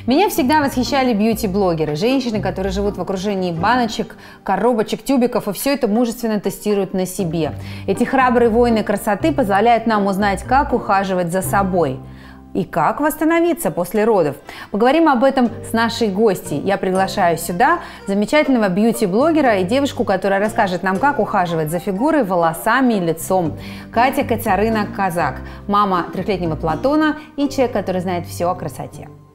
Меня всегда восхищали бьюти-блогеры, женщины, которые живут в окружении баночек, коробочек, тюбиков и все это мужественно тестируют на себе. Эти храбрые воины красоты позволяют нам узнать, как ухаживать за собой и как восстановиться после родов. Поговорим об этом с нашей гостьей. Я приглашаю сюда замечательного бьюти-блогера и девушку, которая расскажет нам, как ухаживать за фигурой, волосами и лицом. Катя Кацярына-Казак, мама трехлетнего Платона и человек, который знает все о красоте.